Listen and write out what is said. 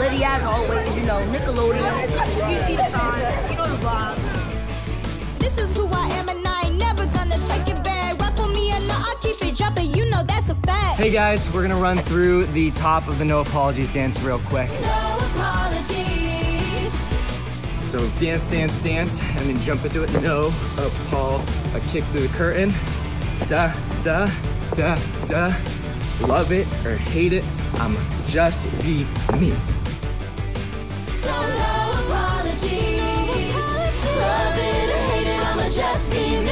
Liddy as always, you know, Nickelodeon. You see the sign, you know the vibes. This is who I am and I ain't never gonna take it back. Rock with me and I'll keep it jumping, you know that's a fact. Hey guys, we're gonna run through the top of the No Apologies dance real quick. No apologies. So dance, dance, dance, and then jump into it. No, up, Paul, a kick through the curtain. Da, da, da, da. Love it or hate it, I'ma just be me. So no apologies. Love it or hate it, I'ma just be me.